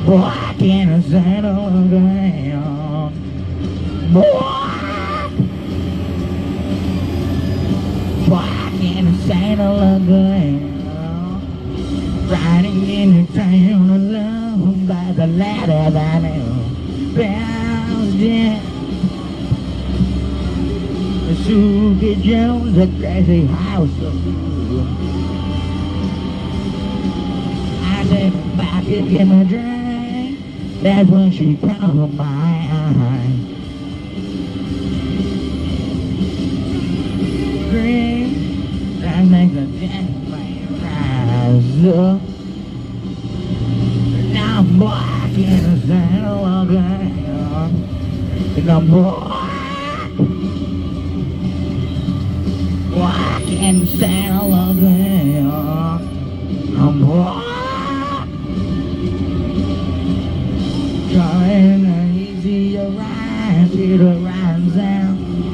Boy, I can't settle again. Boy, I can't settle again. Riding in the town alone by the ladder that I bounced in. Sugar Jones, a crazy house of blue. I said, if I could get my drink, that's when she caught my eye. Green, that makes a dance rise up. Now I'm black in the saddle again. And I'm black. Black and saddle again. I'm black. Trying to easy ride to the rise out.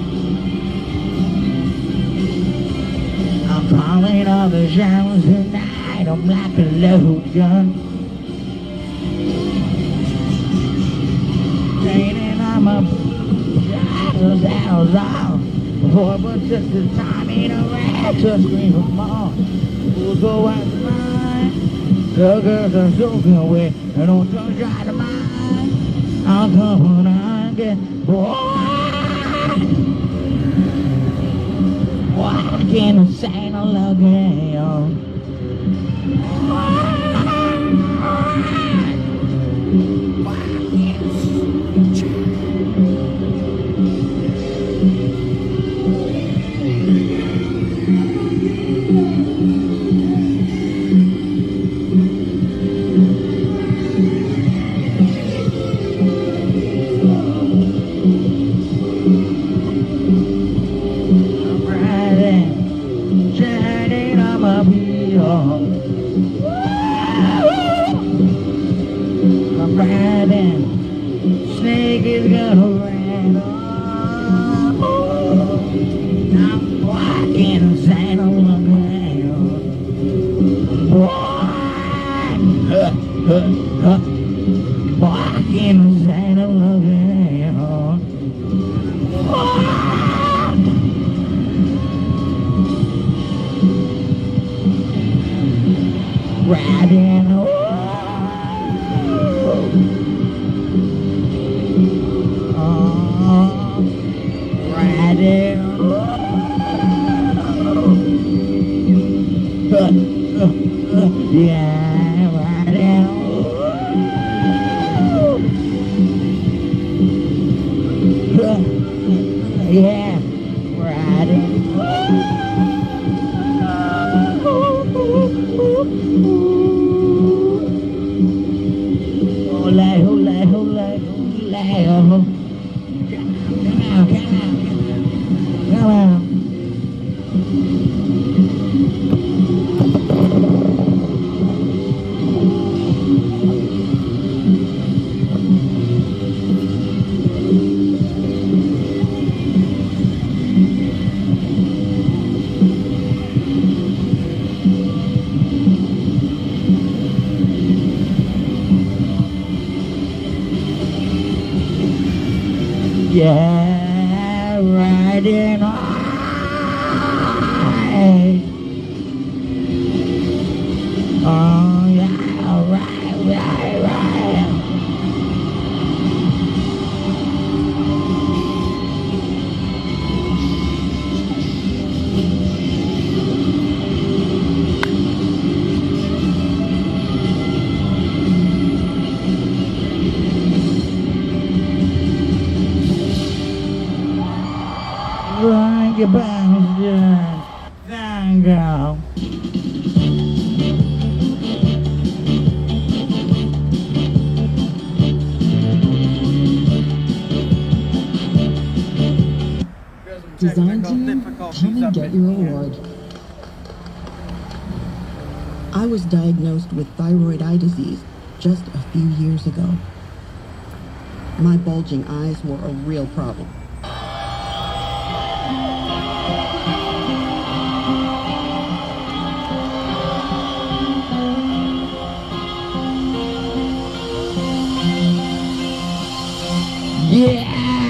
I'm calling all the showers tonight. I'm like a load gun. Training on my shadows out. Boy, but just the time ain't a rat to scream for more. Fools go out to mine. The girls are soaking away. And don't try to mind. I'll come when I get boy. Why can't I say no again? Snake is gonna run on. I'm walking inside of a man. Walking inside of a man. Riding yeah, riding. Yeah, riding. Hola, hola, hola, hola. Come out, come out, come out. Yeah, riding high. Oh yeah, right. Like a bastard, tango. Design team, come and get your award. I was diagnosed with thyroid eye disease just a few years ago. My bulging eyes were a real problem. Yeah.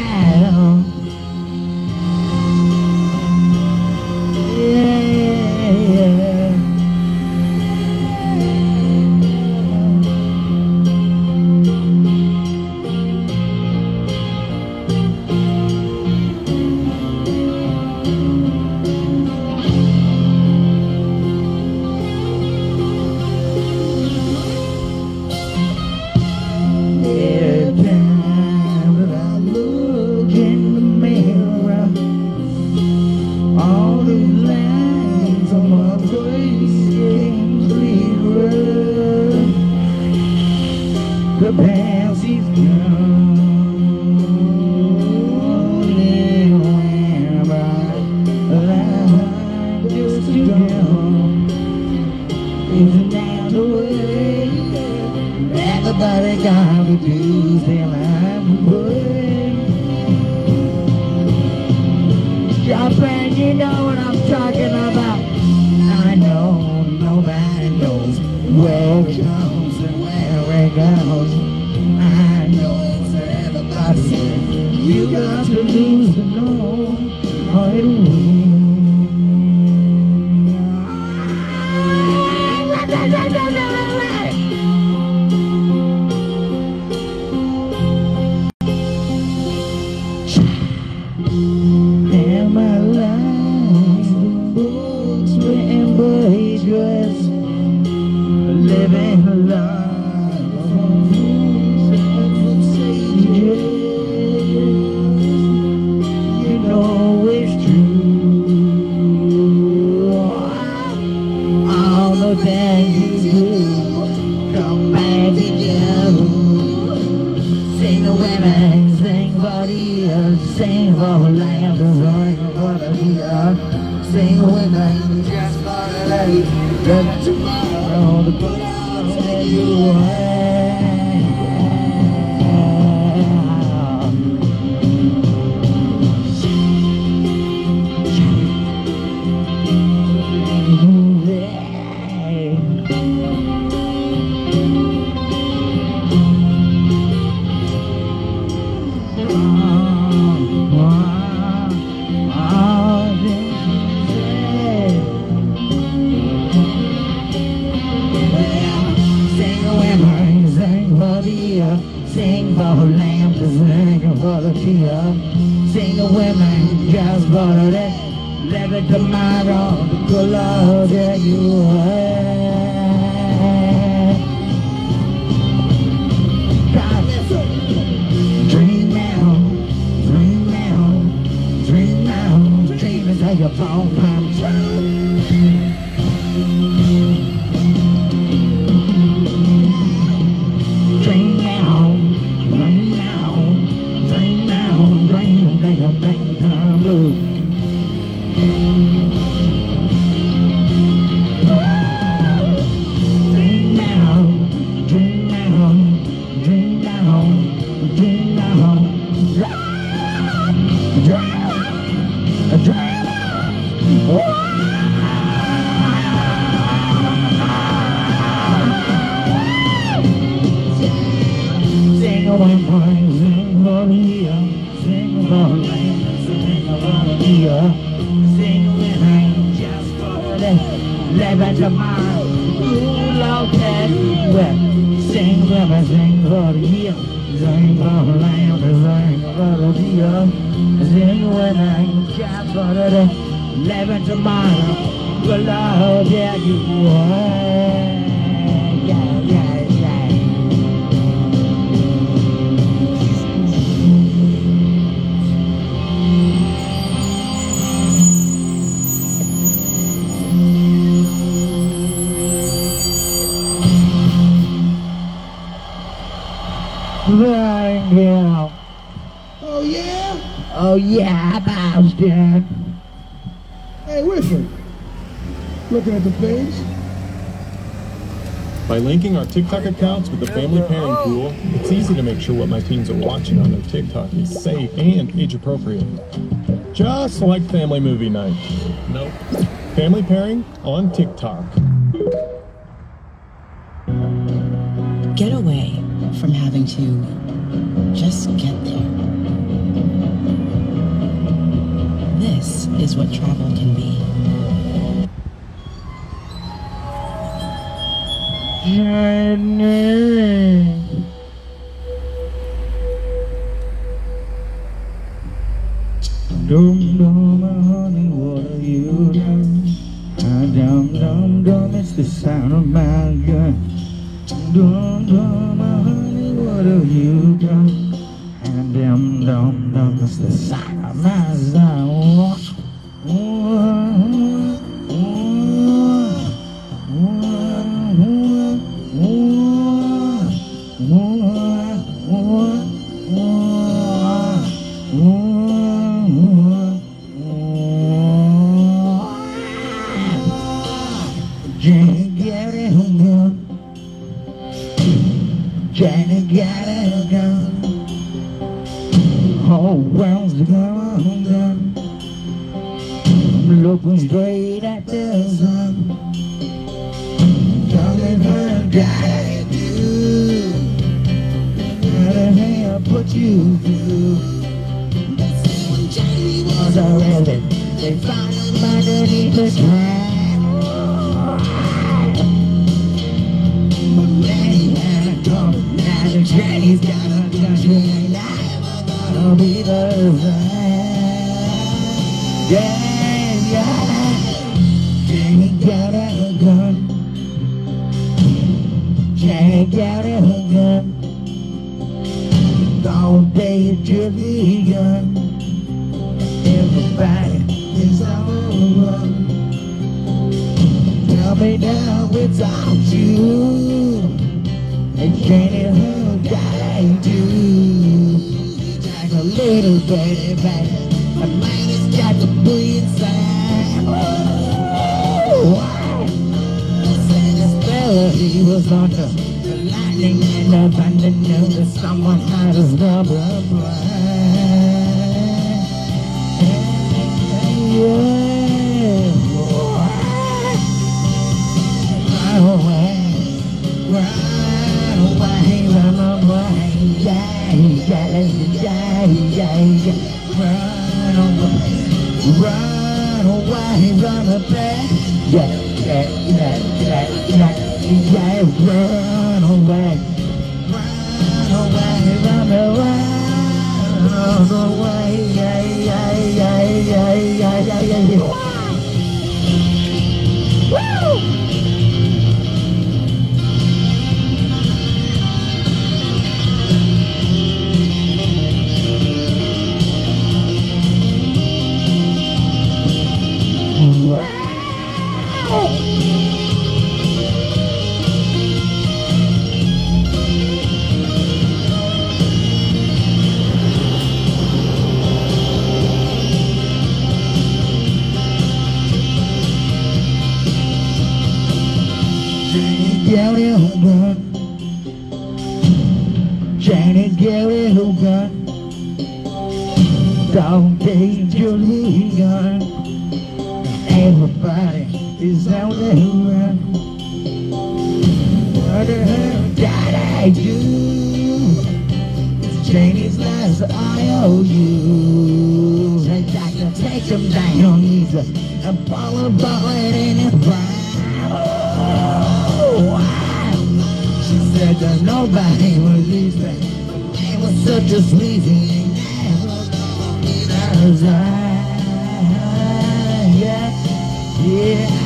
The past is gone. Life just to go. Isn't that the way? Everybody got to do their life away. Just and you know what I'm talking about. I know nobody knows where it comes and where it goes. I know it's everybody. You got to lose to know how it will. And my life in books written by dress, living a life of sages. You know it's true. All the things you do come back to you. Sing the women, sing for the earth, sing for the land, sing for the earth. Sing the women, just for the day, then tomorrow the good I'll tell you what. Sing for the lamb, sing for the deer. Sing the women, just for the day. Live it tomorrow, the good Lord that you are. God, dream now, dream now, dream now. Dream until your phone comes true. Living tomorrow, ooh, Lord, well, sing for the year, sing for the land, sing for the deer, sing when I just for the day, living tomorrow, good Lord, yeah, you are, yeah, yeah, yeah. Thank you. Oh, yeah? Oh, yeah, Boston. Hey, Wilford. Looking at the page? By linking our TikTok accounts with the family pairing tool, it's easy to make sure what my teens are watching on their TikTok is safe and age-appropriate. Just like family movie night. Nope. Family pairing on TikTok. Get away from having to just get there. That's what travel can be. Journey. Dum dum, honey, what have you done? Dum dum dum, it's the sound of my gun. Dum dum, honey, what have you done? Dum dum dum, it's the sound of my gun. Jenny got a gun. Whole world's gone done. I'm looking straight at the sun. Telling her gotta do. Gotta hell put you through. When Jenny was a rabbit, they found him underneath the track. Jenny's got a gun, she ain't never gonna be the same. Yeah, yeah. Jenny got a gun. Jenny got a gun. All day it just begun. Everybody is on the run. Tell me now without you. And Jenny, who got I do? Like a little baby, baby. A man has got to be inside. Why? This fella, he was under the lightning and the thunder. Knew that someone had his number Right away, right away, run away, yeah, yeah, yeah, yeah, yeah. Run away, run away, yeah, yeah, yeah, yeah, yeah, yeah, run away, run away, yeah, yeah, yeah, yeah, yeah, yeah, yeah, yeah. Woo! Jenny, get it, who gun? Don't take your lead gun. Everybody is out there who run. What the hell did I do? It's Jenny's last IOU. They got to take him down easy and ball it in his brow. Oh, wow. She said that nobody would leave me. It was such a sleazy and never gonna be that yeah, yeah.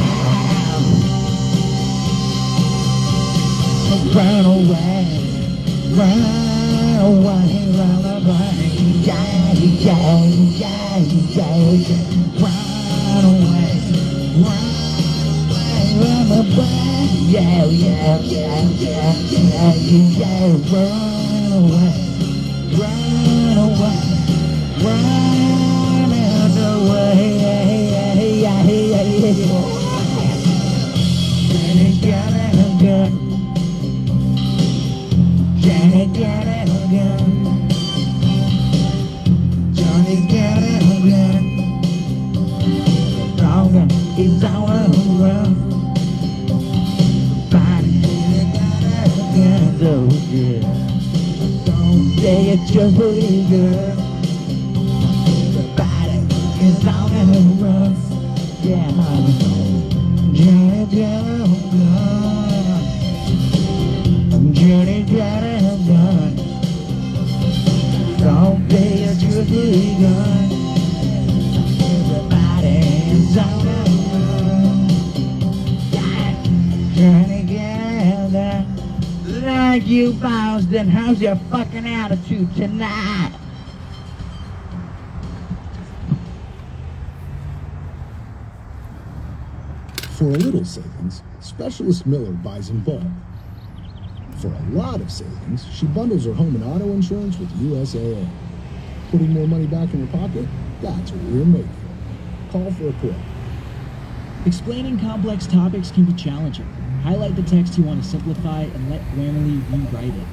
Run away, run away, run away, yeah, yeah, yeah, yeah, yeah. Run away, yeah, yeah, yeah, yeah, yeah, yeah. Run away, run away, run away, yeah, yeah, yeah, yeah. Jenny got a gun. Jenny got a gun. Johnny got a gun. Dog is on a run. Body got a gun, oh yeah. Don't say it's just pretty good. Body is on the run. Yeah, Johnny, Johnny, Johnny, Johnny, Johnny. Don't be a truly gun. Everybody's on the run. Trying to gather like you bounce, then how's your fucking attitude tonight? For a little savings, Specialist Miller buys in bulk. For a lot of savings, she bundles her home and auto insurance with USAA. Putting more money back in her pocket? That's what we're made for. Call for a quote. Explaining complex topics can be challenging. Highlight the text you want to simplify and let Grammarly rewrite it.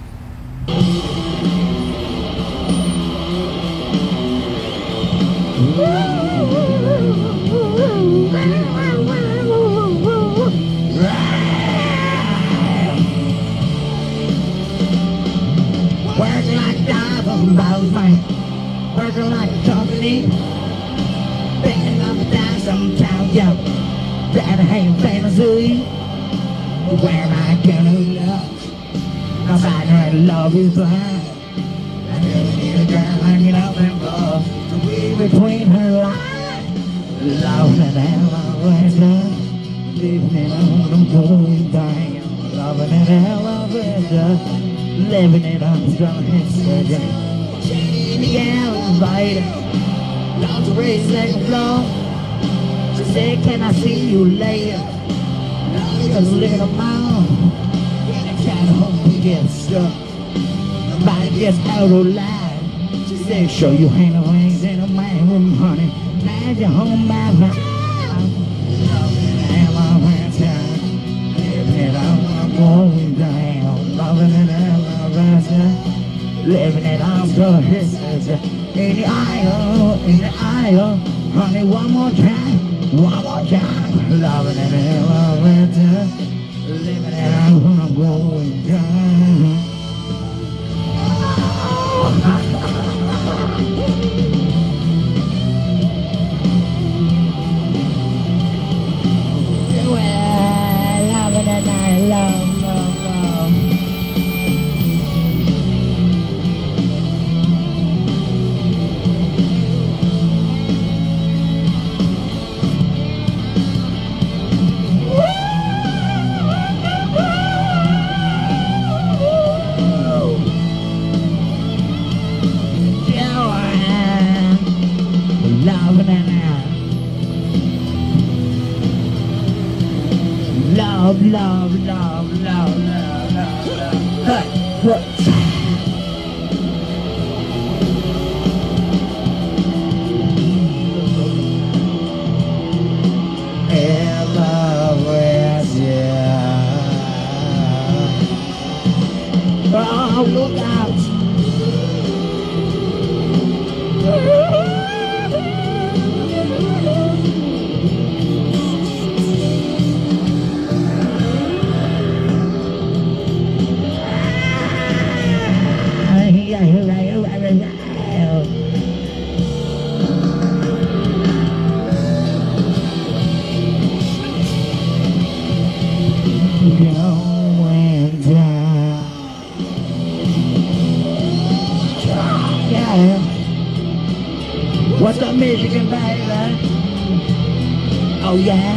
Working like diamond balls, man. Working like a company. Picking up a dime sometimes, yo. That ain't fantasy. Where am I gonna look? Nobody really love is blind. I really need a girl hanging up and blow to weave between her lines. Love and elevator, living it on them going down. Loving an elevator, living it on some history. In the elevator, down to raise second floor. She said, can I see you later? Cause a little mom, I kinda hope we get stuck. Nobody gets out alive. She said, show you hang the wings in a man room, honey. Now you're home by now. Loving an elevator, living it on, going down. Loving an elevator, living it on the history. In the aisle, honey, one more time. Loving an elevator, living it out when I'm going down. Well, loving it, I love. Love. Oh, look out! What's up, Michigan, baby? Oh, yeah?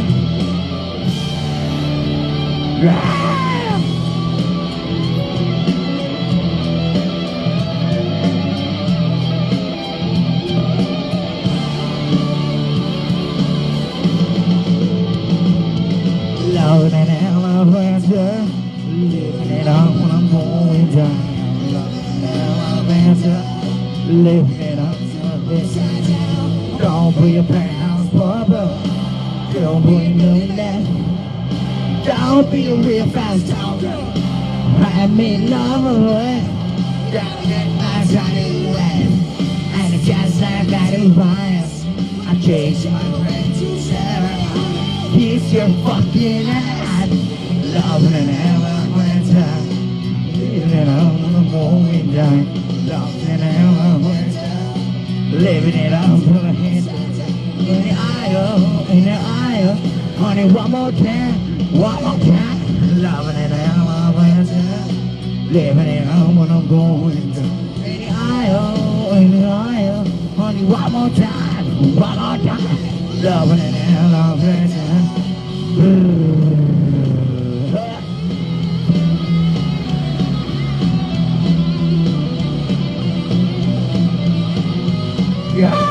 Loving an elevator, living it up when I'm going down. Loving an elevator, living it up to this. Don't put your pants purple, don't put your nose left. Don't be a real fast talker, I mean love away. Gotta get my tiny way, and it's just like I do bias. I chase my friend to Sarah. Kiss your fucking ass. Loving an elevator, living it up when I'm going down. Loving an elevator, living it up to the head. in the aisle, in the aisle. Honey, one more time, loving it, living it home when I'm going to. In the aisle, honey, one more time, loving it, loving it. Yeah.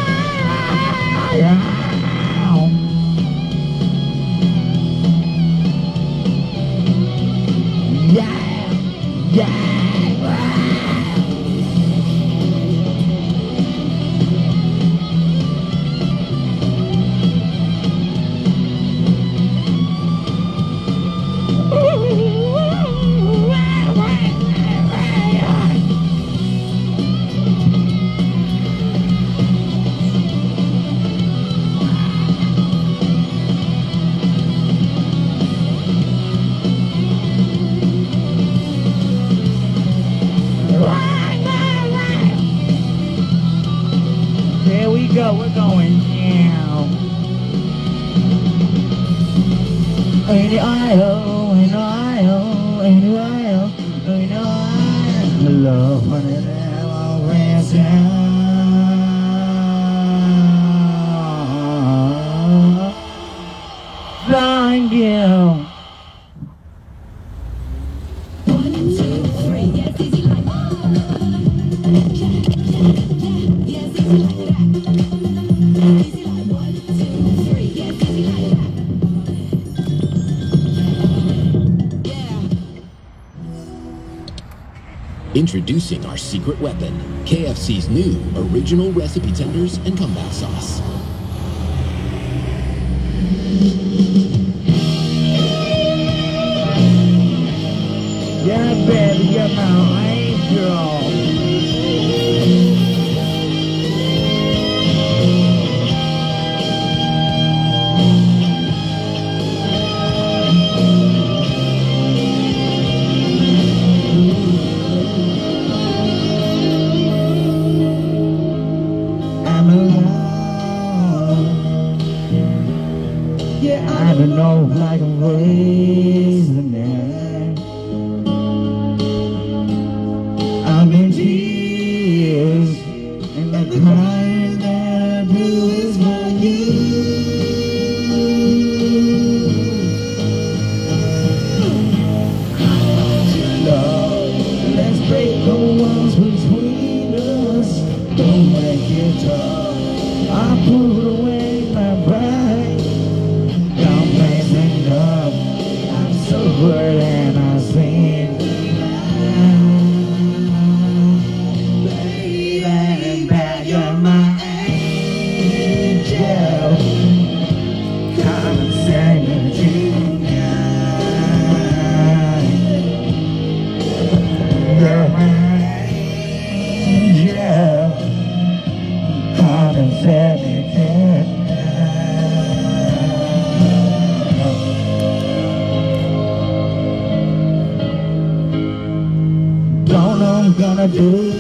We're going down. In the aisle, in the aisle, in the aisle, in the aisle. Love when it ever went down. Thank you. 1, 2, 3, yes, easy like yes, easy like that. Easy like 1, 2, 3, yes, easy like that. Yeah. Introducing our secret weapon, KFC's new original recipe tenders and comeback sauce. Yeah, baby, you're my angel. I'm alone. Yeah, I don't know if I can raise the name. I'm in tears, and the crying that I do is for you. Love, let's break the walls between us. Don't make it tough. I put away my pride. Don't make it up. I'm so good and I sing. Baby, back you're my angel. Come and sing it tonight. You're my angel. Come and sing it tonight. Don't know what I'm gonna do.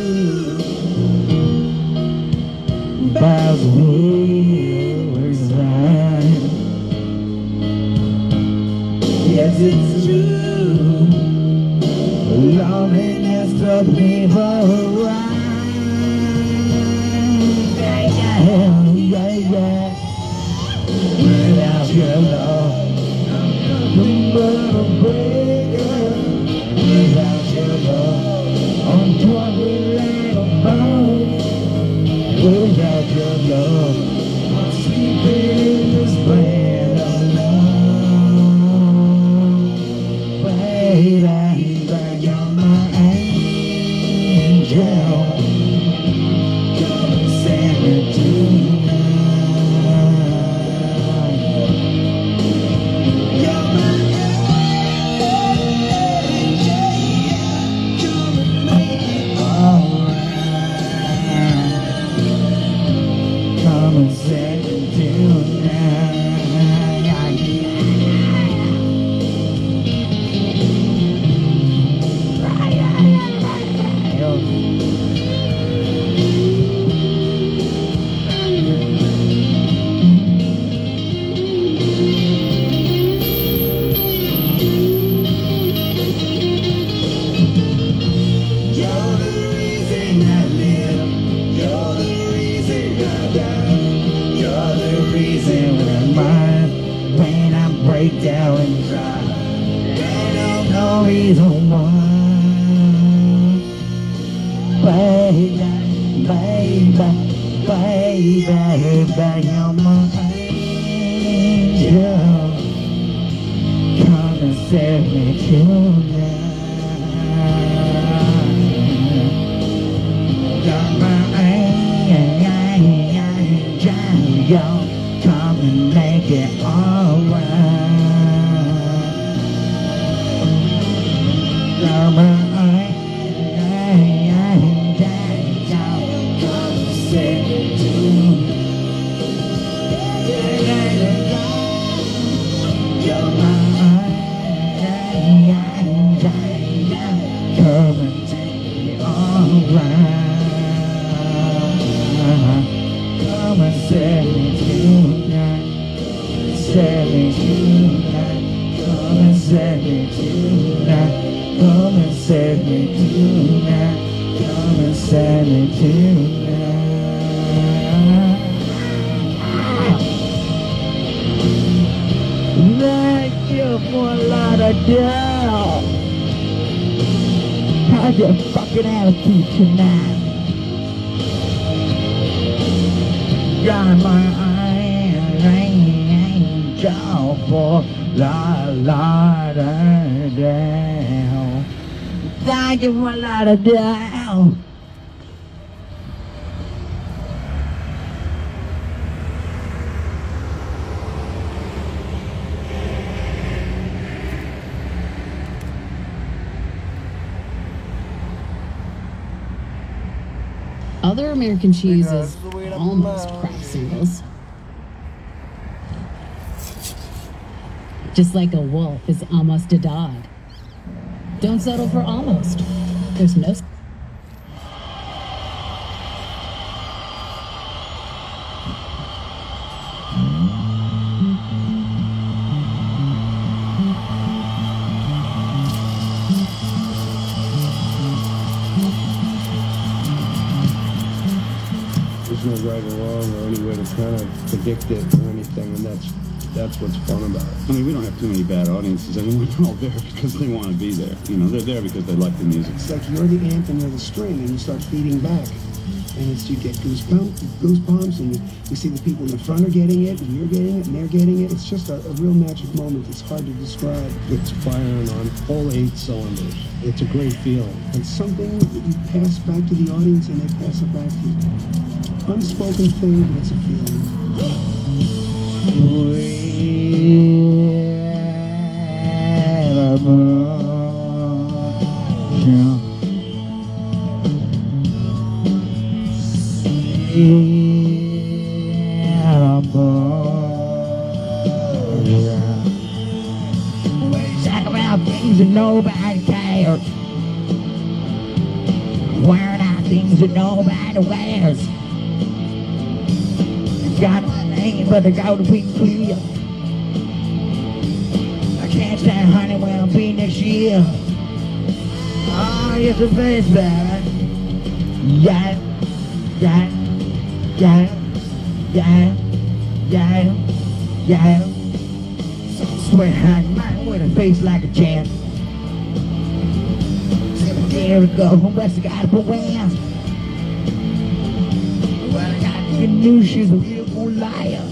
But we resign. Yes, it's true. Loneliness took me for a ride. Yeah. Without your love, I'm nothing but a breaker. Without your love, I'm talking like a bone. Without your love, I'm sleeping in this bed alone. Baby, you're my angel. Come and sing it tonight. You're my angel. Come and make it alright. Come and sing it tonight. down inside. They don't know reason why. Baby, baby, baby, baby, you're my angel. Come and save me tonight. You're my angel. Come and make it alright. You're my how's your fucking attitude tonight? You're my angel for Lauderdale. Thank you for Lauderdale. Other American cheese is almost crop singles. Just like a wolf is almost a dog. Don't settle for almost. There's no... There's no right or wrong or any way to kind of predict it or anything, and that's what's fun about it. I mean, we don't have too many bad audiences anymore. They're all there because they want to be there. You know, they're there because they like the music. It's like you're the amp and you're the string, and you start feeding back. And you get goosebumps, and you see the people in the front are getting it, and you're getting it, and they're getting it. It's just a real magic moment. It's hard to describe. It's firing on all 8 cylinders. It's a great feeling. It's something that you pass back to the audience, and they pass it back to you. Unspoken thing, but it's a feeling. Talk about things that nobody cares. Wearing out things that nobody wears. Got my name, but they got to be clear. I can't stand honey when I'll be next year. Oh, yes, the face bad. Yeah, yeah, yeah, yeah, yeah, yeah. So swear I might with a face like a champ. There we go, what's the guy for wins? Well, I got good news, she's a real good liar.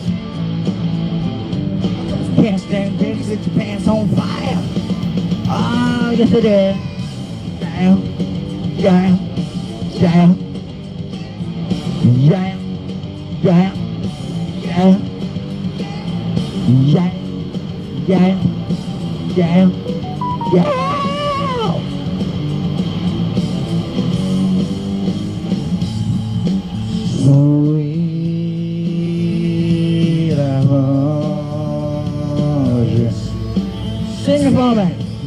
Can't stand things, set your pants on fire. Oh, yes it is. Damn, damn, damn, damn, damn, damn, damn, damn, damn. Sweet Rose. Sing it for me.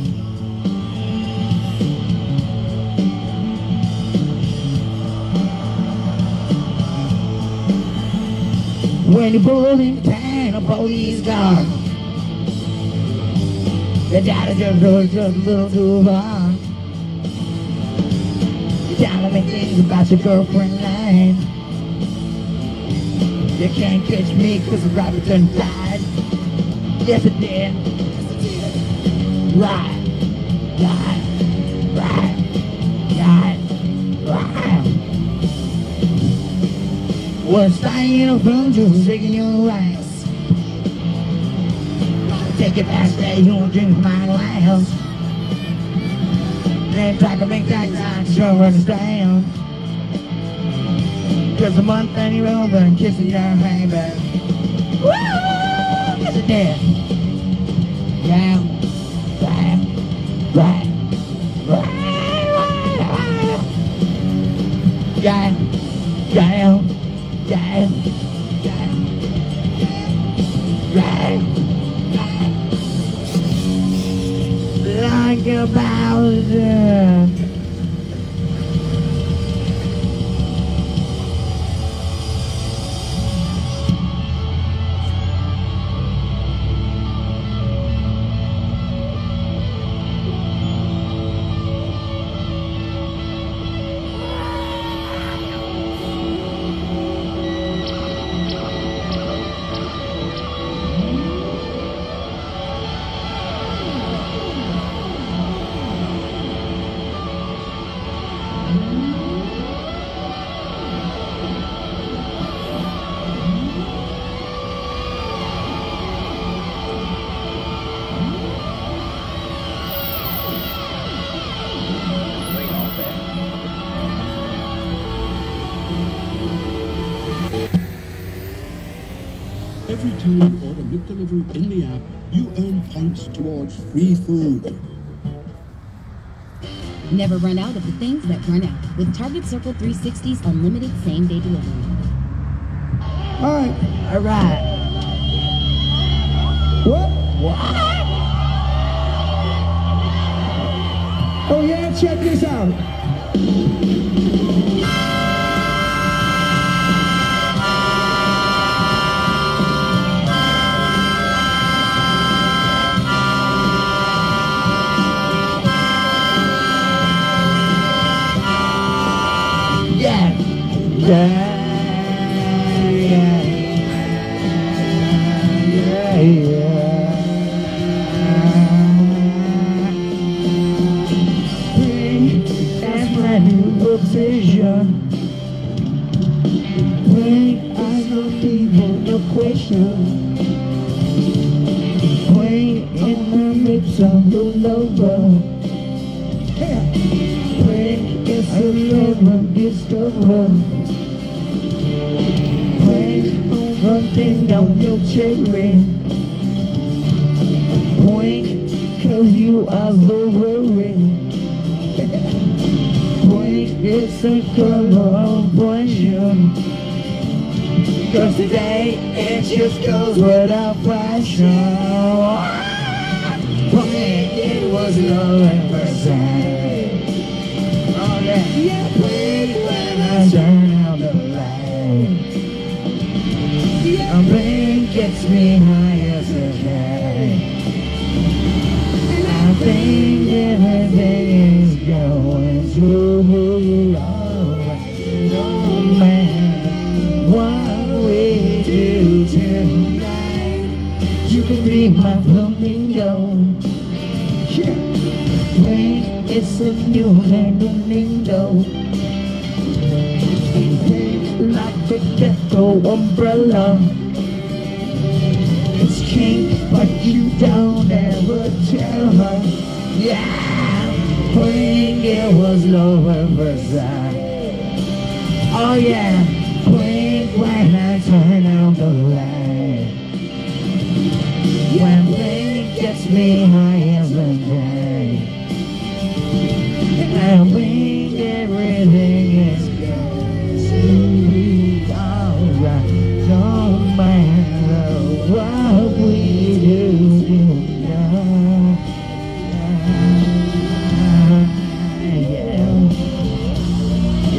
When you pull in town, a police car, the daddy just goes just a little too far. You're telling me things about your girlfriend line. You can't catch me cause the rabbit done died. Yes it did. right, right, right, right, right. Well, staying in a room just shaking your ass. Take it backstage, you won't drink my glass. Then try to make that time, sure understand. Just a month and you're over and kissing your baby. Woo! Kiss it dead. Yeah. Right. Right. Right. Yeah. Yeah. Yeah. Yeah. Like a Bowser. Every time you order McDelivery in the app, you earn points towards free food. Never run out of the things that run out with Target Circle 360's unlimited same-day delivery. All right. All right. What? What? Oh yeah, check this out. Yeah. Yeah. Yeah. Yeah. Yeah. That's my new obsession. When I don't even no question. When in my lips I'm no lover. When it's a never discover. When I'm running down your cherry. When cause you are the worry. When it's a color of pleasure. Cause today it just goes without fashion. When it was love at first sight. Oh yeah, when I turn out the light. A rain gets me high as a kite. I think everything is going to be alright. No matter what we do tonight, you can be my flamingo. Yeah. When it's a new flamingo, like a ghetto umbrella. It's kink, but you don't ever tell her. Yeah, when it was love at first sight. Oh yeah, when I turn on the light. When rain gets me high as the day. And when everything is going to be alright. No matter what we do tonight. Yeah.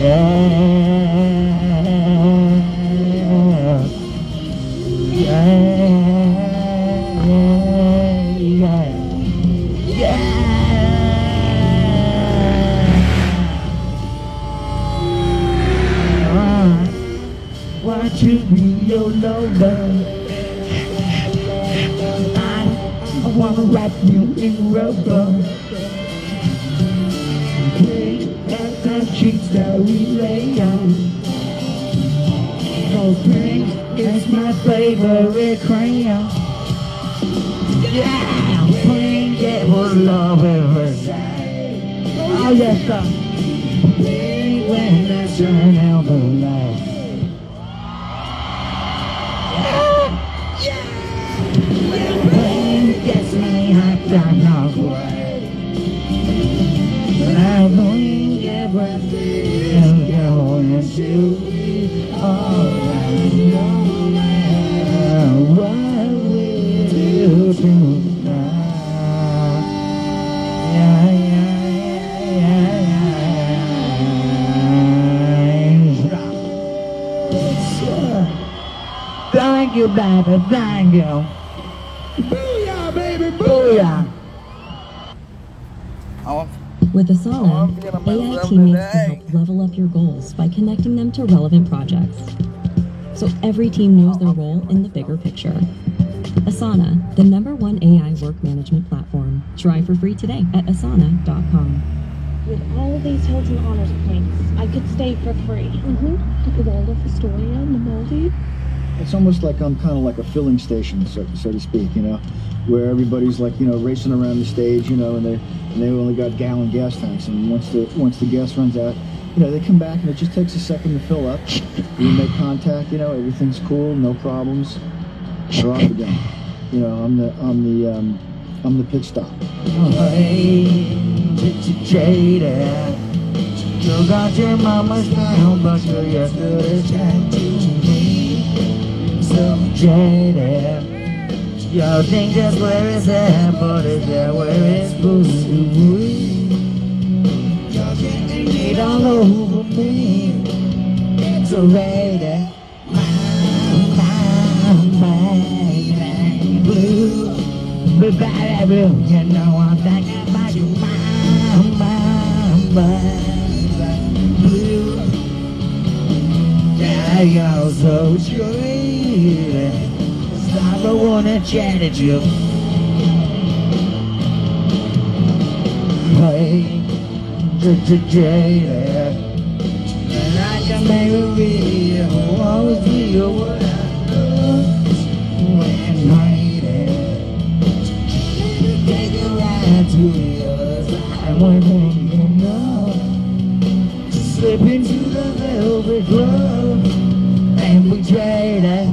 Want to be your lover. I wanna wrap you in rubber. Pink and the sheets that we lay on. So pink is my favorite crayon. Yeah, pink it was love every day. Oh yes sir. Pink when I turn out the light. Gets me hyped on halfway. But I believe everything is going to be alright. No matter what we do tonight. Yeah, yeah, yeah, yeah. Thank you, baby, thank you. Booyah, baby, booyah! With Asana, AI teammates can help level up your goals by connecting them to relevant projects. So every team knows their role in the bigger picture. Asana, the #1 AI work management platform. Try for free today at asana.com. With all of these Hilton Honors points, I could stay for free. At the Waldorf Astoria and the Maldives. It's almost like I'm kind of like a filling station, so to speak, you know, where everybody's like, you know, racing around the stage, you know, and they only got gallon gas tanks, and once the gas runs out, you know, they come back and it just takes a second to fill up. You make contact, you know, everything's cool, no problems. They're off again. You know, I'm the pit stop. Hey, jaded. You got your mama's now, but you're yesterday's tattoo. So jaded. You think that's where it's at, but is that where it's supposed to be? You're getting it all over me. It's a rated. My blue. But baby blue, you know I'm thinking about you. My blue. Yeah, you're so sweet. I don't wanna chat at you. Hey, jaded. And I can make it real. Always be your what I love. When hate it. Take a ride to the other side. When you know. Slip into the velvet glove. And we traded.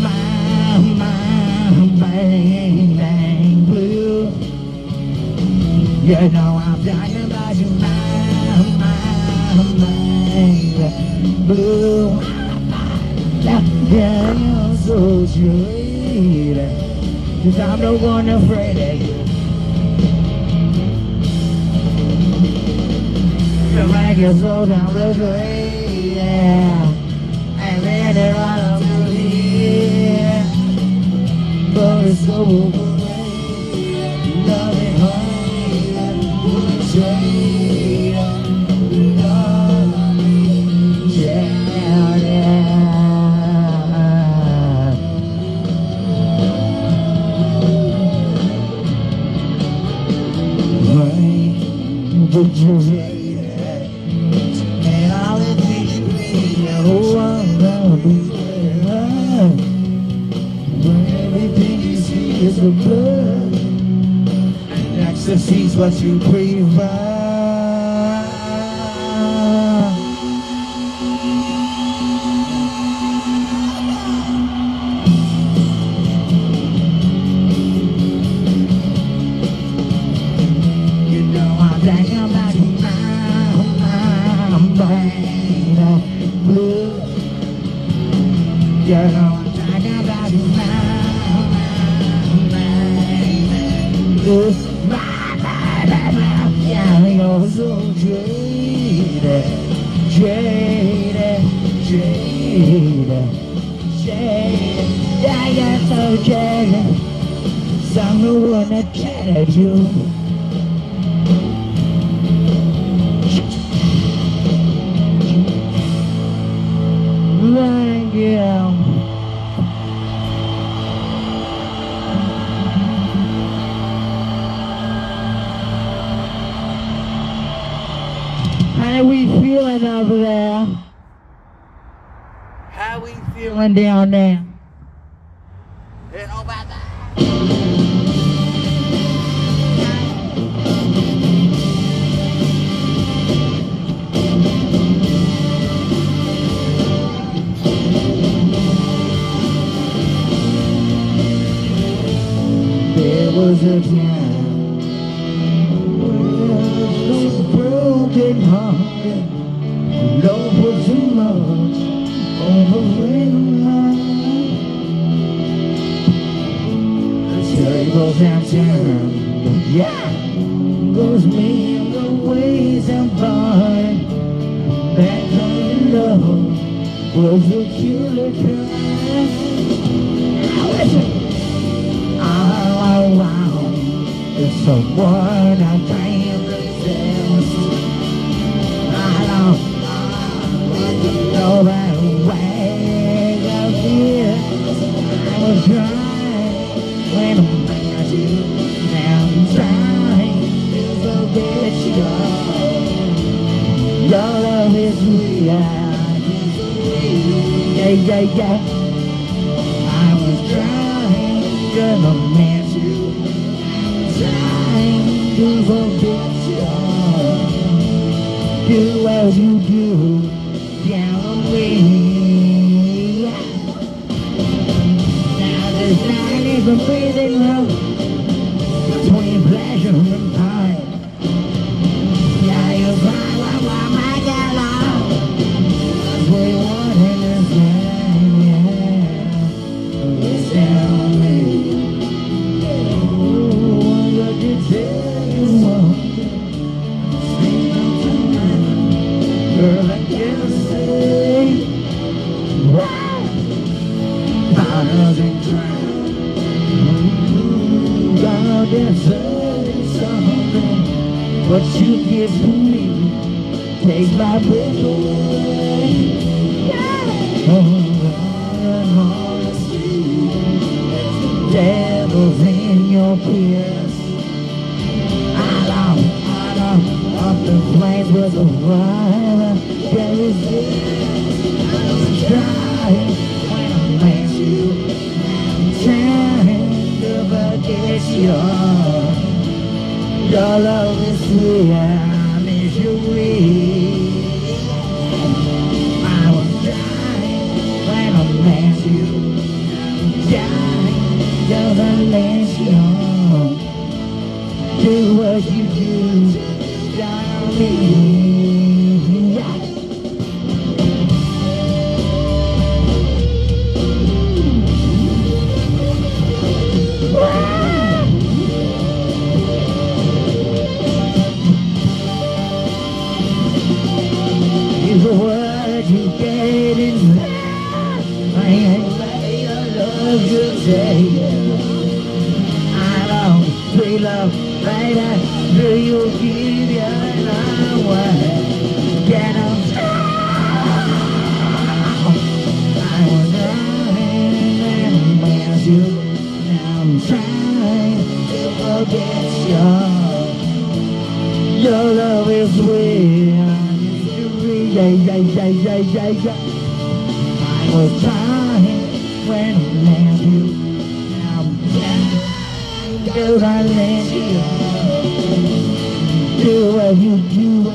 Bang, bang, blue. You know I'm talking about you, bang, blue. Yeah, you're so sweet. 'Cause I'm the one afraid of you. You make it so down the street, yeah. And then it all over here. But it's so overrated. Love it hard, we'll trade. Love me, yeah, yeah. Right, but you're rated. And all the things you need, oh, I'm gonna be there. Everything you see is the blood, and ecstasy's what you prefer. You know I'm thinking about you, blue. You know I'm thinking about you, yeah, you're so jaded, jaded, jaded, jaded. Yeah, you're so jaded. I'm the one that jaded you. Thank you. up there? How we feeling down there? You know about that? There was a time when I was so broken hearted. Love was too much on the ring line. The tables have turned, yeah. Goes me in the ways I'm born. That kind of love was a killer crime. Now listen. All around is someone I can't resist. I don't know that way I feel. I was trying when I met you. Now I'm trying to forget you. Your love is real. Yeah, yeah, yeah. I was trying to miss you. Trying to forget you. Do as you do. Down on me. Now this line is a breathing road between pleasure and pain. Yeah, you find why my God love. We want in this game, yeah. It's down on me. Oh, what did you tell you want? Stay on tonight, girl, I guess. Bottles and drown. God, there's something. What you give to me takes my breath away. Devil's in your kiss. I don't up the flames with a fire. There is this. Trying when I miss you. I'm trying to forget you. Your love is sweet, I miss you. I was trying when I miss you. I'm trying to let you. Do what you do, darling. Is the word you get in there? I ain't ready to love you today. I don't feel love later. Do you give your love away? Get on I was running and miss you. Now I'm trying to forget you. Your love is sweet. Yeah. I was trying when I left you. Now I'm trying to let you. Do what you do.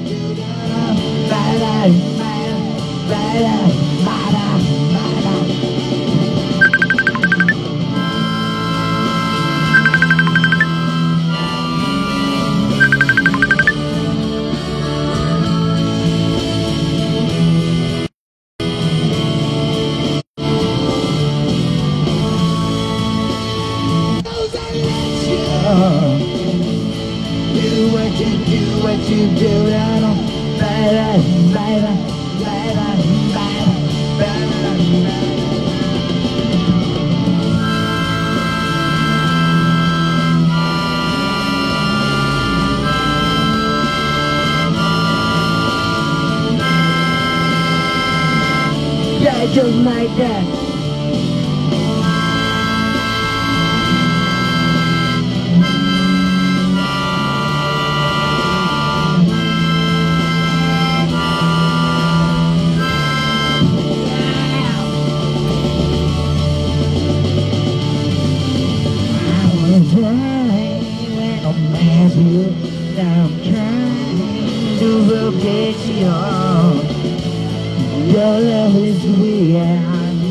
Do what you do, I don't Yeah, just like that. Your love is sweet, yeah,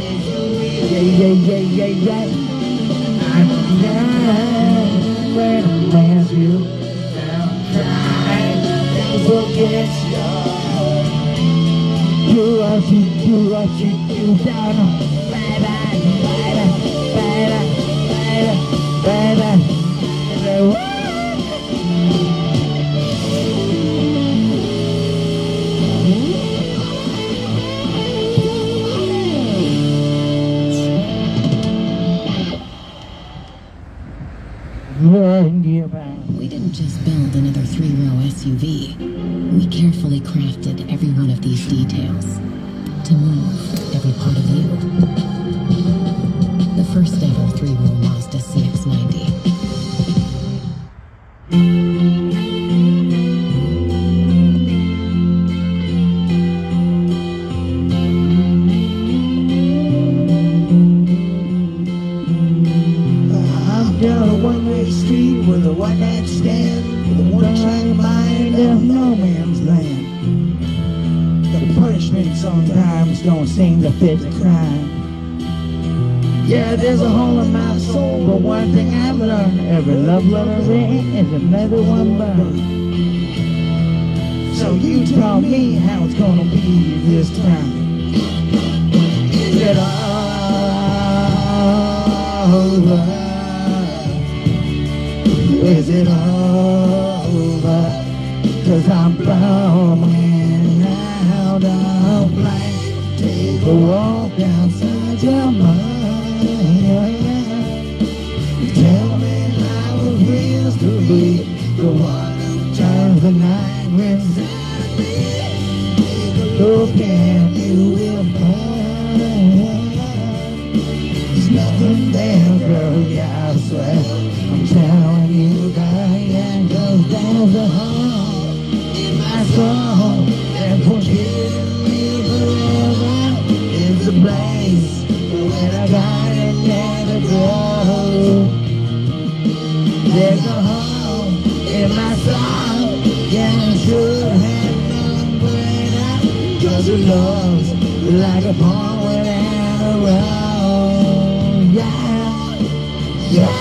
yeah. I'm trying when I miss you. I'm trying to forget you. You down, baby. We didn't just build another 3-row SUV. We carefully crafted every one of these details to move every part of you. The first ever 3-row Mazda CX-90. Down a one-way street with a one-night stand, with a one-track mind of no man's land. The punishment sometimes don't seem to fit the crime. Yeah, there's a hole in my soul, but one thing I've learned, every love letter written is another one burned. So you tell me how it's gonna be this time. Is it all over? Is it over? 'Cause I'm blowing out of light. Take a walk outside your mind. Tell me how it feels to be the one who turns the night inside me. Take a look and you will find there's nothing there, girl, yeah, I swear. I'm telling you, girl, yeah, 'cause there's a hole in my soul that won't give me forever. It's a place where I gotta never go. There's a hole in my soul, yeah, I should have known better. 'Cause your love's like a pond without a road. Yeah, yeah.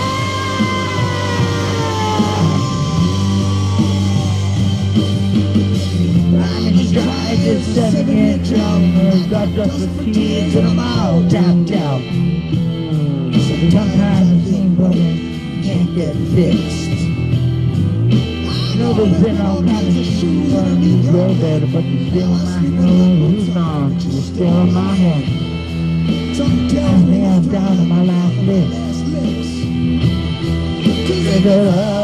It's 7-inch long, got just the keys and I'm all tapped out. Sometimes it seems broken, can't get fixed. You know there's been all kinds of shoes on these road better, but you're still in my head. Who's on? You're still in my head. Sometimes me I'm down on my last list. Pick it up.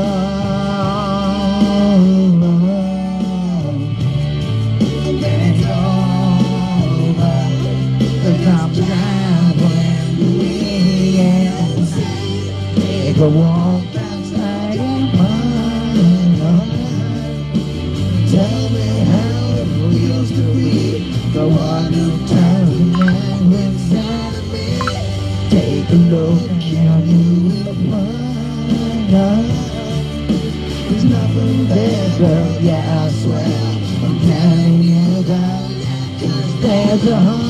I'm traveling with take a walk outside your mind. Tell me how it feels to be the one who turns the night inside of me. Take a look and you will find there's nothing there, girl, yeah, I swear. I'm telling you, girl, 'cause there's a home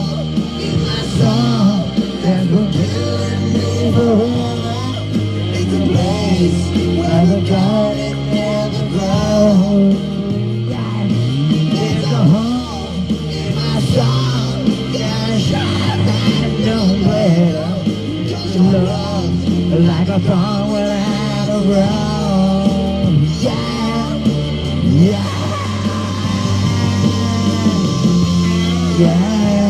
song that will kill me forever. It's a place where the garden never grows. There's a home in my song that I should have known better. 'Cause your love's like a song without a road. Yeah, yeah, yeah.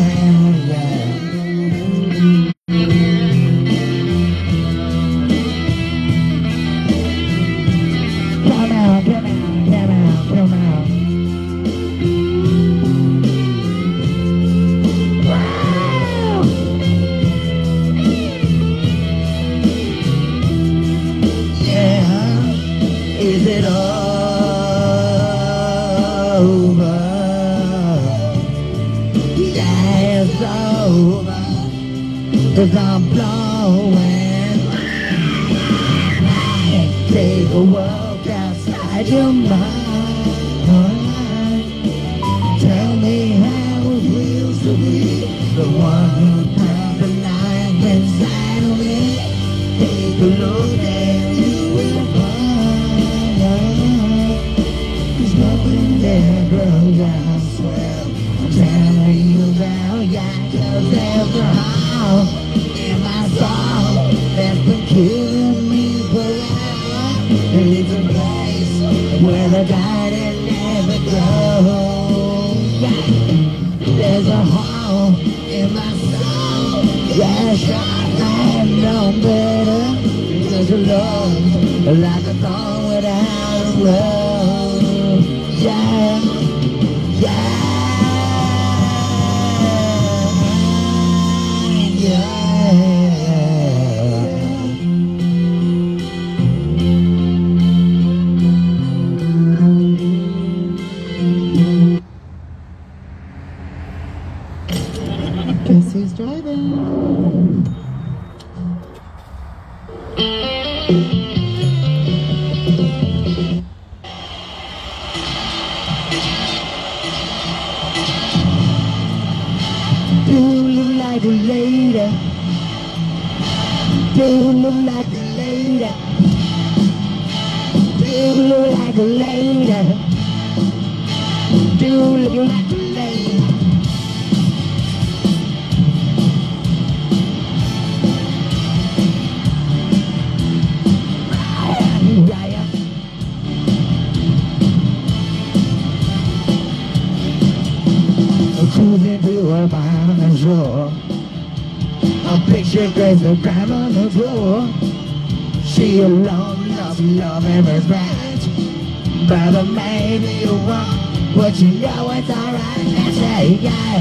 Is it over? Yeah, it's over. 'Cause I'm blowing. Take a walk outside your mind. Tell me how it you look there, you will find there's nothing there, girl, yeah, I swear. I'm telling you, girl, yeah, 'cause there's a hole in my soul that's been killing me forever. It's a place where the garden never grows. Yeah. There's a hole in my soul. Yes, I know better. Because your love like a thorn without a rose. Yeah, yeah, yeah. Guess who's driving? You look like a lady. You look like a lady. You look like a lady. You look like a lady. Cruising through a bar on the shore. A picture grace the crime on the floor. She alone, love every right. But maybe you want what you know it's alright. That's it, yeah.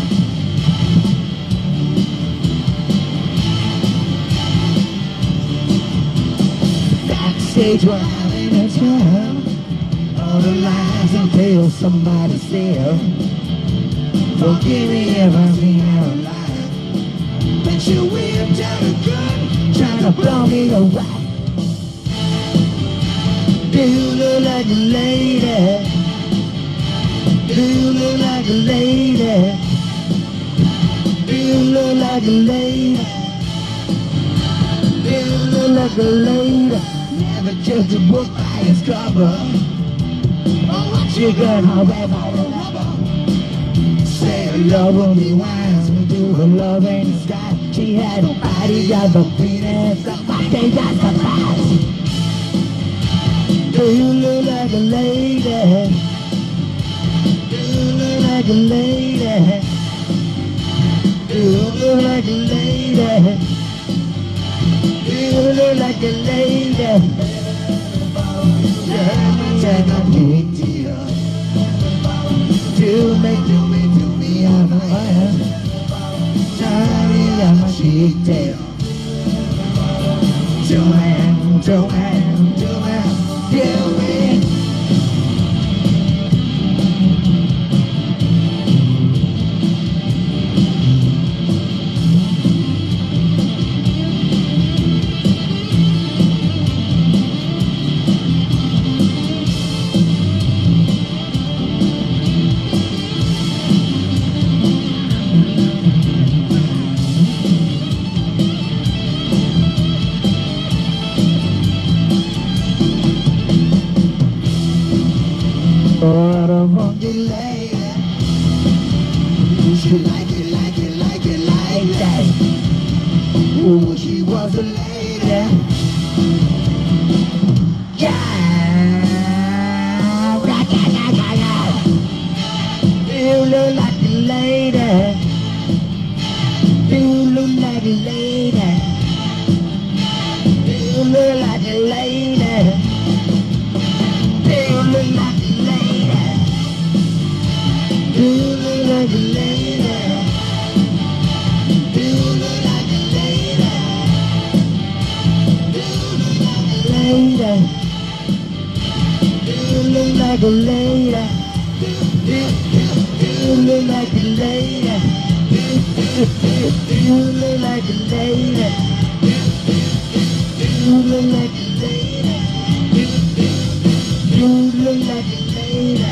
Backstage we're having a child. All the lies and tales somebody said. Forgive me if I'm being alive. But you whipped out a gun, trying to blow me away. Do you look like a lady? Do you look like a lady? Do you look like a lady? Do you look like a lady? Never judge a book by its cover. Oh, what you gonna wear by the lover? Say love will be wise, we do her love in the sky. She had a body, got the penis, the body got the pass. Do you look like a lady? Do you look like a lady? Do you look like a lady? Do you look like a lady? Yeah, take a big deal. Do make I'm a man, Johnny, I'm a big tail. Joanne, Joanne, Joanne, Joanne. What a funky lady. She like it, like it, like it, like that. Ooh, she was a lady. Yeah. You look like a lady. You look like a lady. You look like a lady. You look like a lady. You look like a lady. You look like a lady. You look like a lady. You look like a lady. You look like a lady. You look like a lady. You look like a lady. You look like a lady.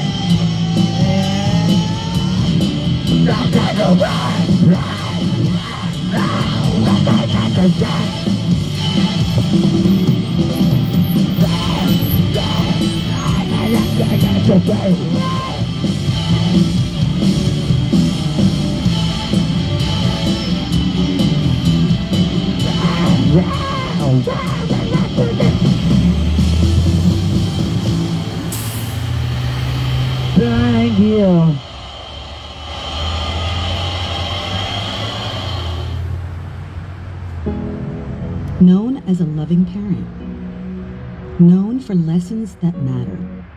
Rock like a rock, rock, rock, rock like a rock. Thank you. Known as a loving parent. Known for lessons that matter.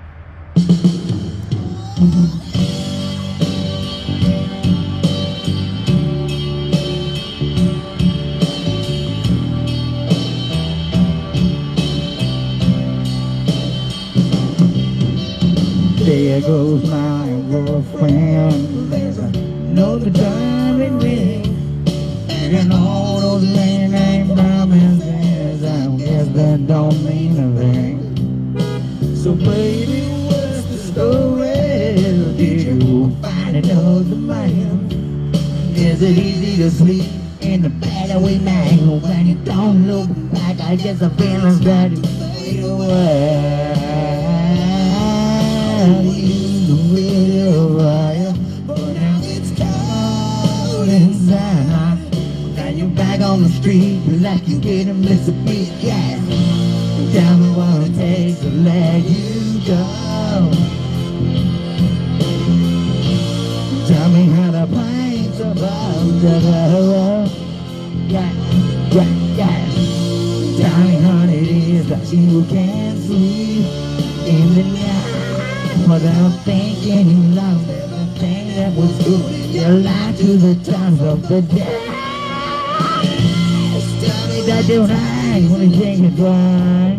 There goes my girlfriend. There's another diamond ring. And all those name promises, I guess that don't mean a thing. So baby, what's the story? Did you find another man? Is it easy to sleep in the bed that we made? When you don't look back, I guess the feelings that you fade away. You really right, but now it's cold inside. Now you're back on the street, like you get a Mississippi gas. Tell me what it takes to let you go. Tell me how the pain's about to go. Yeah. Tell me how it is that you can't sleep in the night without thinking you lost everything that was good. You lied to the times of the day. Tell me that you're right when you think it's right.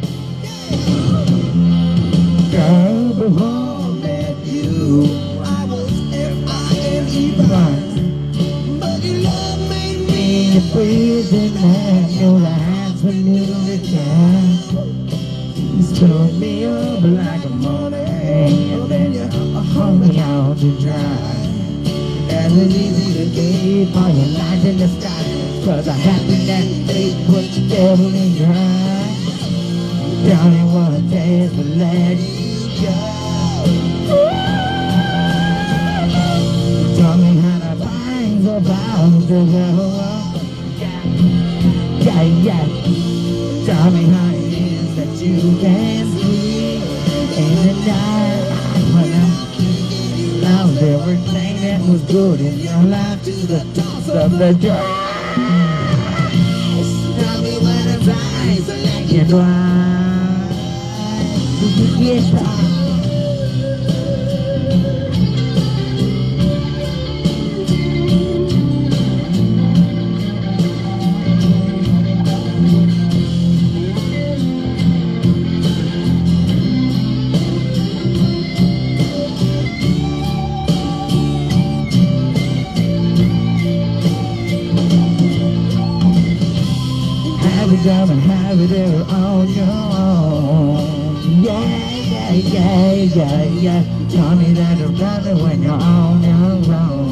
Girl, before I met you, I was F-I-N-E-Y. But your love made me a prison man. Your lies for new to time. You stood me up like a morning, and then you hung me out to dry. And it's easy to keep all your lies in the sky, 'cause I happen that they put the devil in your eyes. Tell me what it takes to let you go. Tell me how the pain's about to go. Yeah. Tell me how it is that you can sleep in the night when I'm lost everything that was good in your life to the tops of the trash. Tell me when the times are like you dry. Yes, Come and have it there on your own. Yeah. Tell me that you're better when you're on your own.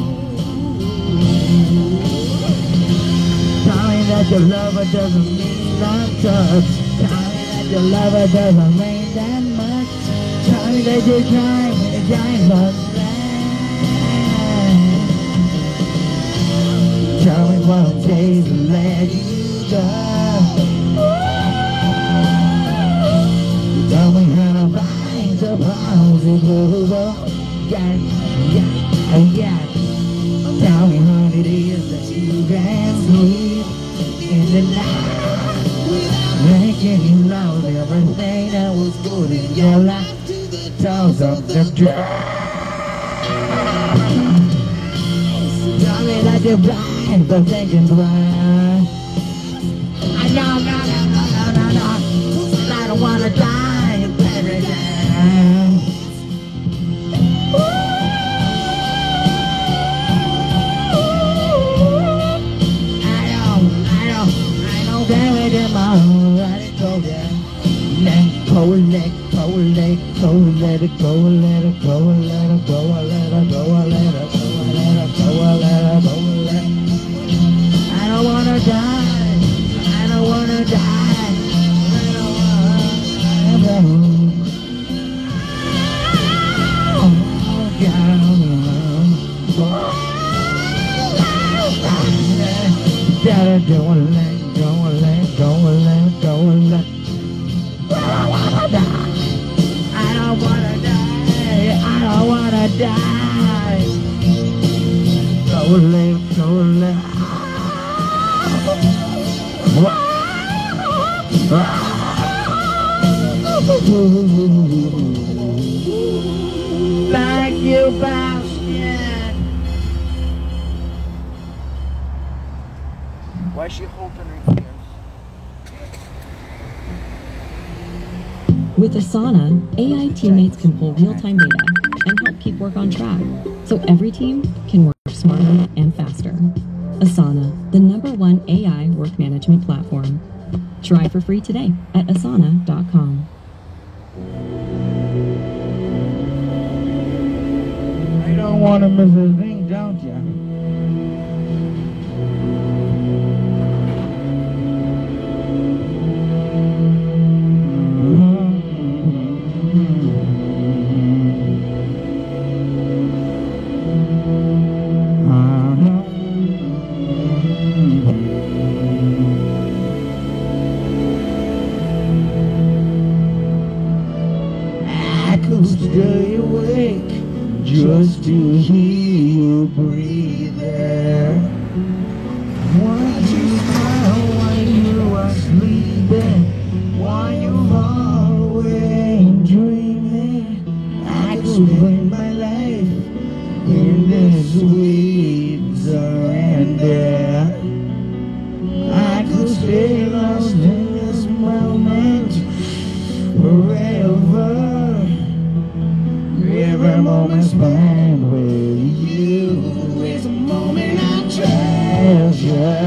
Tell me that your lover doesn't mean that much. Tell me that your lover doesn't mean that much. Tell me that you're trying when you're trying but tell me what it takes to let you go. Tell me how to find the positive over. Yeah. Tell me how it is that you can sleep in the night making you lose everything that was good in your life to the tops of the track. Tell me that you're blind but thinking blind. No. I don't wanna die in paradise. I don't care with them all. Let it go down. Let it go, let it go, let it go, let it go, let it go, let it go, let it go, let it go, let it go, let it go, let it go. I don't wanna die. I don't wanna die. I don't wanna die. gotta do a let, go a let, go a let, go a let. I wanna die. I don't wanna die. I don't wanna die. Go a let, go a let. Like you bastard. Why is she holding her ears? With Asana, AI teammates can pull real-time data and help keep work on track, so every team can work smarter and faster. Asana, the #1 AI work management platform. Try for free today at asana.com. I don't want to miss a thing, don't you? I could stay awake just to hear you breathing. Watch you smile while you are sleeping, while you're far away dreaming. I could bring my life in this sweet surrender. I could stay lost in this moment forever. Every moment spent with you is a moment I treasure.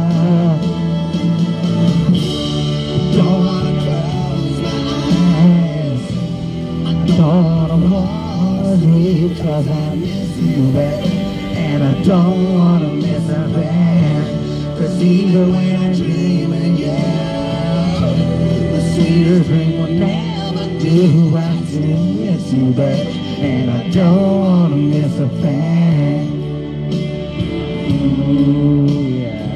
Don't wanna close my eyes. I don't wanna pause because I miss you back, and I don't wanna miss a thing. 'Cause even when I dream of you, the sweetest dream will never do. I still miss you back, and I don't wanna miss a thing. Ooh, yeah.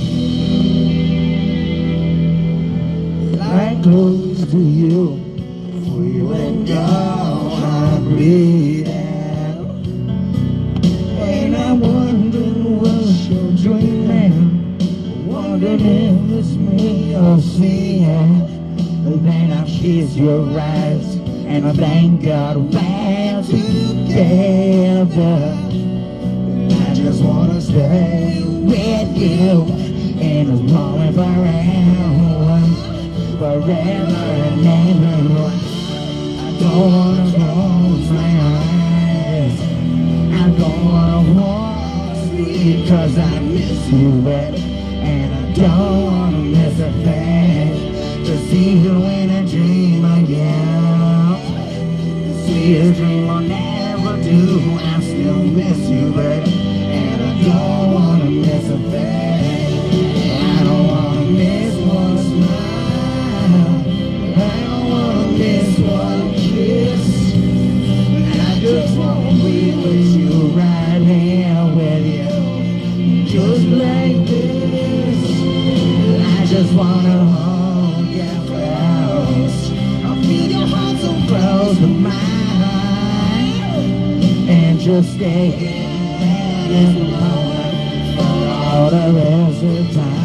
Like close to you, feeling gone, I breathe out. And I wonder what you're dreaming, wondering if it's me you're seeing. But then I kiss your eyes, and I thank God we're together. I just wanna stay with you in this moment forever, forever and ever. I don't wanna close my eyes. I don't wanna fall asleep 'cause I miss you, babe, and I don't wanna miss a thing. 'Cause even when I dream of you, the sweetest dream I'll never do. I still miss you, babe, and I don't wanna miss a thing. I don't wanna miss one smile. I don't wanna miss one kiss. I just wanna be with you, right here with you, just like this. I just wanna hold you close. I feel your heart so close to mine, and just stay here in the moment for all the rest of the time.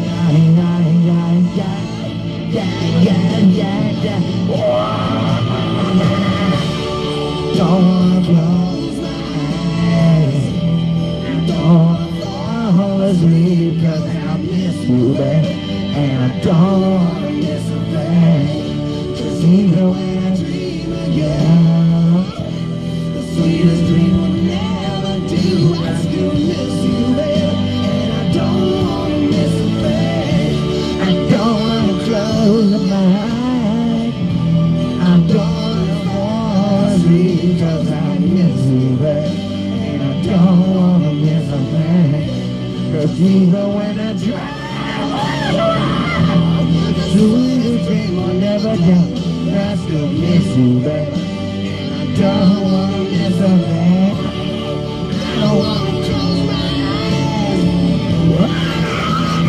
Don't wanna close my eyes. I don't wanna fall asleep 'cause I miss you, babe, and I don't wanna miss a thing. 'Cause even when I dream of you, the sweetest dream will never do. I still miss you, babe, and I don't wanna miss a thing. I don't wanna close my eyes. I don't wanna fall asleep 'cause I miss you, babe, and I don't wanna miss a thing. 'Cause even when I try, the sweetest dream will never do. I still miss you, babe, and I don't wanna miss a thing. I don't wanna close my eyes.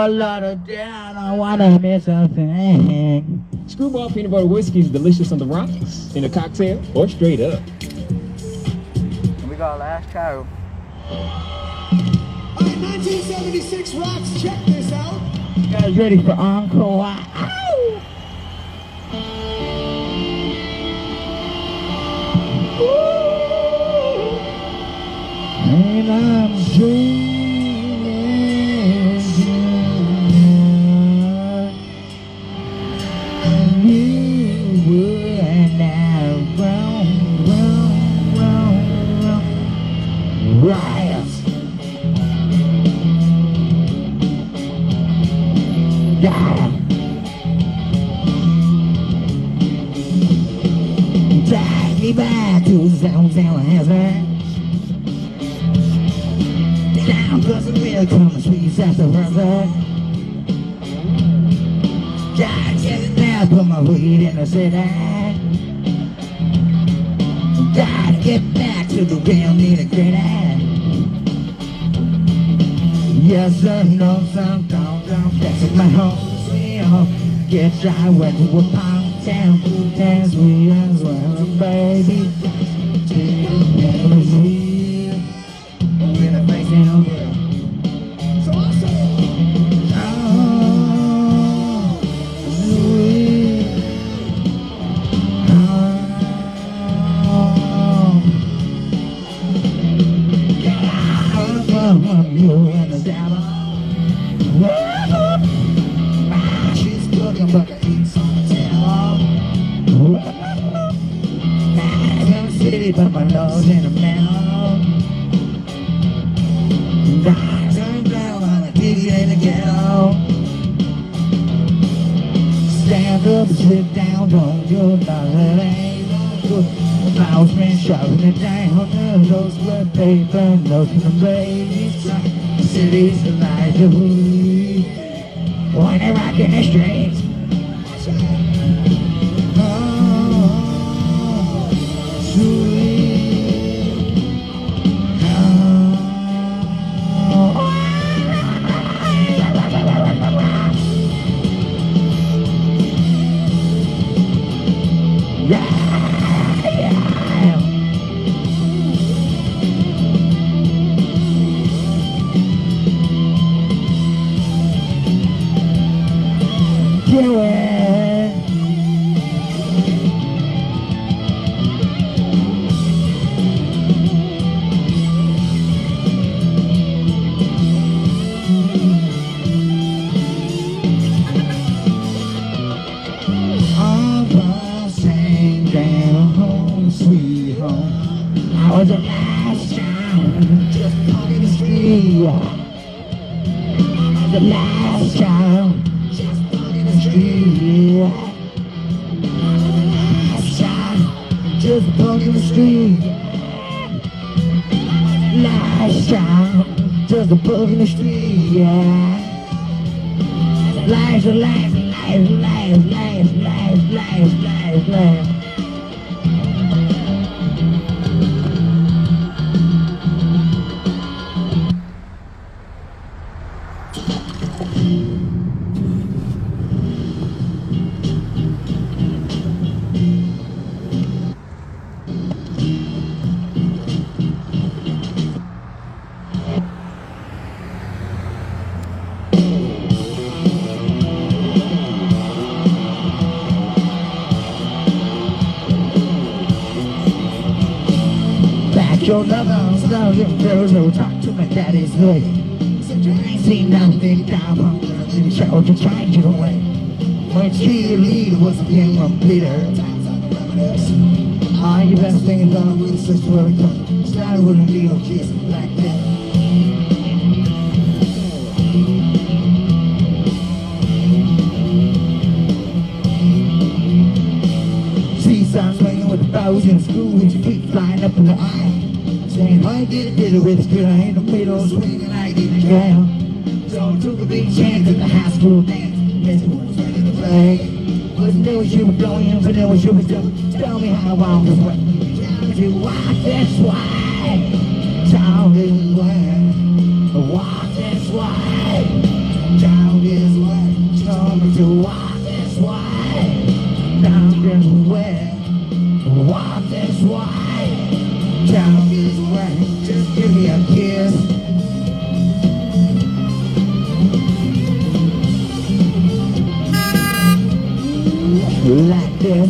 a lot of down, I wanna miss something. Screwball peanut butter whiskey is delicious on the rocks, in a cocktail, or straight up. We got last child. Alright, 1976 rocks, check this out. You guys ready for encore? Ow! And I'm dreaming you would now riot. Yeah. Take me back to the sound hazard. Down cause the real comes sweet after brother. Gotta get it now, put my weed in the city. Gotta get back to the real nitty gritty. Yes sir, no some don't that's my home, sweet home. Get dry wet to a pound town, dance we as well, baby. Take the memories. So I say, she's cooking, but I eat some tail. I'm in the city, but my nose in the middle. Turn down on a diggy in the ghetto. Stand up, sit down, don't do nothing, ain't no good. Mouse man shoving it down, those wet paper, those from the babies. The city's alive to who? When they rock in the streets. For the last time, just talking the street. The last time, just talking the street. The last time, just talking the street. Last time, just a bug in the street. Life, life, life, life, life, life, life, life, life. Your lover, love your girls who talk to my daddy's hood. Said you ain't seen nothing down from the show to change your way. When she lead was a king from Peter. All your best things on the sister where we come. Started with a needle kiss like that. Seaside swinging with the bows in the school with your feet flying up in the air. Saying, I did it with a girl in the middle, swinging like in the ground. So I took a big chance at the high school dance. Miss was ready to play. But there was you were blowing, but there was you was doing. Tell me how I was waiting. But you walk this way. Tell me when. Walk this way. Tell like this.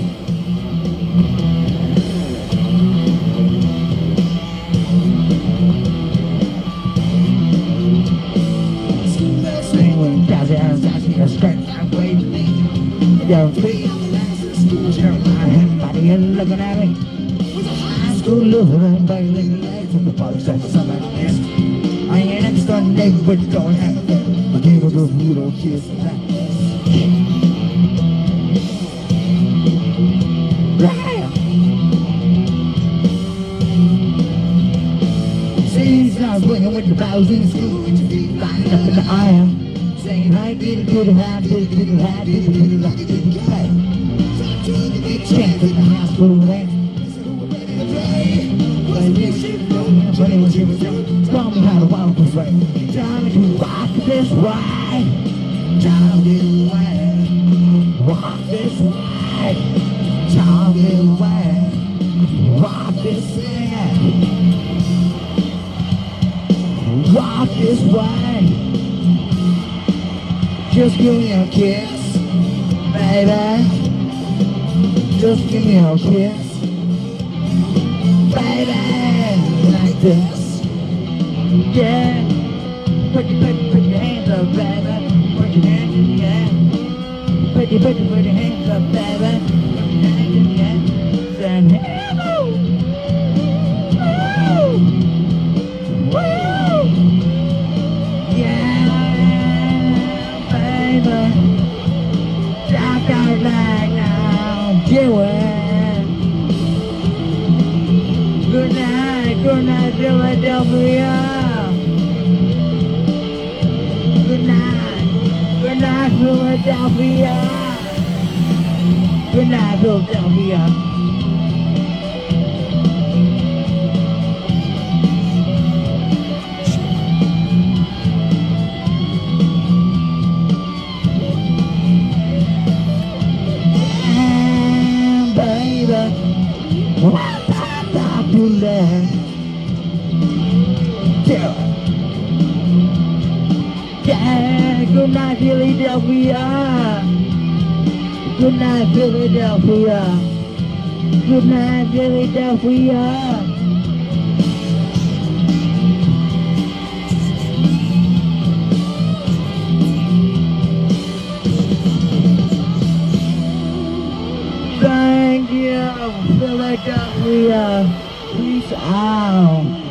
Sing when thousands I see a strength I'm waving. Your feet, everybody is looking at me. High school loser, baby, legs from the park, so something like this. I ain't next door neighbor, but you don't have it. I gave her those little kids like this. Since I was working with the boys in school, lined up in the aisle, saying, "Hey, get it, high, get it, high, get it, high, get it, high." Chance in the house full of that. But it was here, taught me how to walk this way. Taught me to walk this way. Taught me the way. Walk this way. Taught me the way. Walk this way. Walk this way. Just give me a kiss, baby. Just give me a kiss, baby, like this. Yeah. Put your hands up, baby. Put your hands in the air. Put your hands up, baby. Put your hands in the air. Send him out. Woo! Woo! Yeah, baby. Talk out like now. Do it. Good night, Philadelphia. Good night, Philadelphia. Good night, Philadelphia. And baby, what I do that? Yeah, good night, Philadelphia. Good night, Philadelphia. Good night, Philadelphia. Thank you, Philadelphia. Peace out.